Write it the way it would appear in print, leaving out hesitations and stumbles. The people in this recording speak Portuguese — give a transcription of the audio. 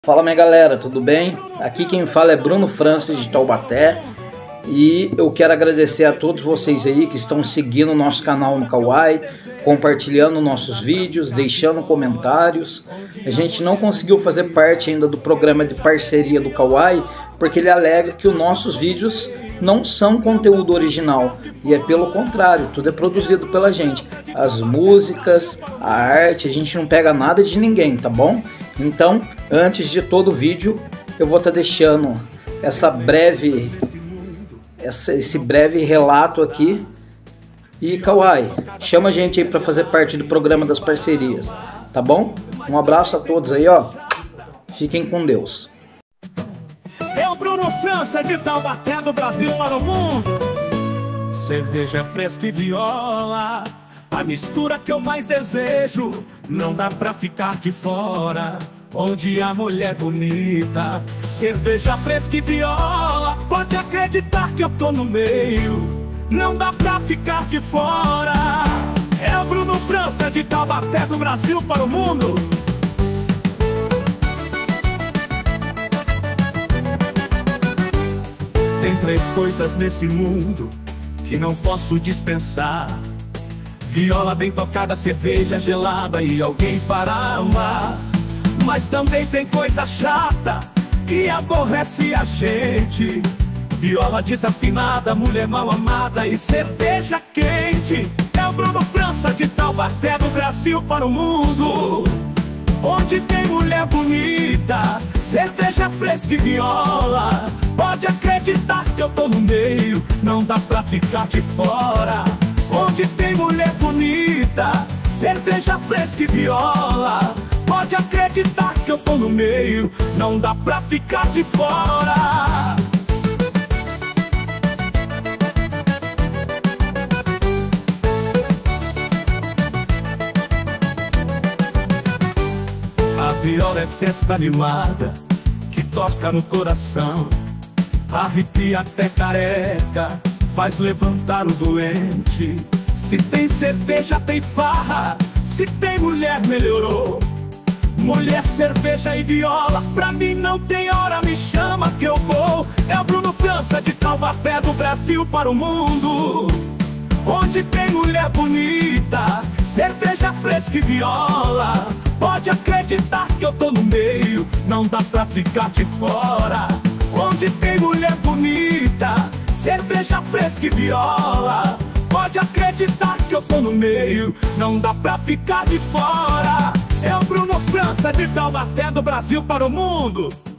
Fala minha galera, tudo bem? Aqui quem fala é Bruno Francis de Taubaté e eu quero agradecer a todos vocês aí que estão seguindo o nosso canal no Kawai, compartilhando nossos vídeos, deixando comentários. A gente não conseguiu fazer parte ainda do programa de parceria do Kawai porque ele alega que os nossos vídeos não são conteúdo original e é pelo contrário, tudo é produzido pela gente. As músicas, a arte, a gente não pega nada de ninguém, tá bom? Então, antes de todo o vídeo, eu vou estar deixando esse breve relato aqui. E Kawai, chama a gente aí para fazer parte do programa das parcerias, tá bom? Um abraço a todos aí, ó. Fiquem com Deus. Eu, Bruno França de Taubaté, do Brasil para o mundo. Cerveja fresca e viola, a mistura que eu mais desejo. Não dá pra ficar de fora, onde a mulher bonita. Cerveja fresca e viola, pode acreditar que eu tô no meio. Não dá pra ficar de fora. É o Bruno França de Taubaté, do Brasil para o mundo. Tem três coisas nesse mundo que não posso dispensar: viola bem tocada, cerveja gelada e alguém para amar. Mas também tem coisa chata que aborrece a gente: viola desafinada, mulher mal amada e cerveja quente. É o Bruno França de Taubaté, do Brasil para o mundo, onde tem mulher bonita, cerveja fresca e viola. Pode acreditar que eu tô no meio, não dá pra ficar de fora. Onde tem mulher bonita, cerveja fresca e viola. Pode acreditar que eu tô no meio, não dá pra ficar de fora. A viola é festa animada que toca no coração, arrepia até careca, faz levantar o doente. Se tem cerveja, tem farra, se tem mulher, melhorou. Mulher, cerveja e viola, pra mim não tem hora, me chama que eu vou. É o Bruno França de Taubaté, do Brasil para o mundo, onde tem mulher bonita, cerveja fresca e viola. Pode acreditar que eu tô no meio, não dá pra ficar de fora. Onde tem mulher bonita, cerveja fresca e viola. Pode acreditar que eu tô no meio, não dá pra ficar de fora. É o Bruno França de Taubaté, do Brasil para o mundo.